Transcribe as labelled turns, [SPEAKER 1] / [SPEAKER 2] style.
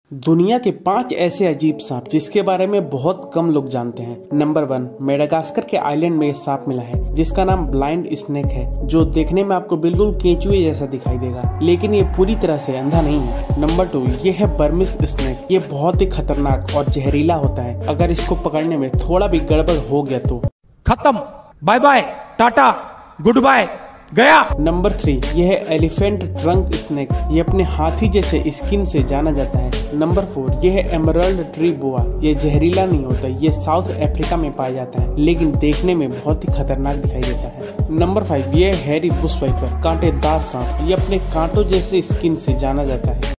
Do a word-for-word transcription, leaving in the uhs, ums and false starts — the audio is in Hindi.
[SPEAKER 1] दुनिया के पांच ऐसे अजीब सांप जिसके बारे में बहुत कम लोग जानते हैं। नंबर वन, मेडागास्कर के आइलैंड में सांप मिला है जिसका नाम ब्लाइंड स्नेक है, जो देखने में आपको बिल्कुल केंचुए जैसा दिखाई देगा, लेकिन ये पूरी तरह से अंधा नहीं है। नंबर टू, ये है बर्मिस स्नेक। ये बहुत ही खतरनाक और जहरीला होता है। अगर इसको पकड़ने में थोड़ा भी गड़बड़ हो गया तो
[SPEAKER 2] खत्म, bye bye, tata, goodbye, गया।
[SPEAKER 1] नंबर थ्री, यह है एलिफेंट ट्रंक स्नेक। ये अपने हाथी जैसे स्किन से जाना जाता है। नंबर फोर, यह है एमरल्ड ट्री बोआ। ये जहरीला नहीं होता, ये साउथ अफ्रीका में पाया जाता है, लेकिन देखने में बहुत ही खतरनाक दिखाई देता है। नंबर फाइव, ये है हैरी बुश वाइपर, कांटेदार सांप। ये अपने कांटों जैसे स्किन से जाना जाता है।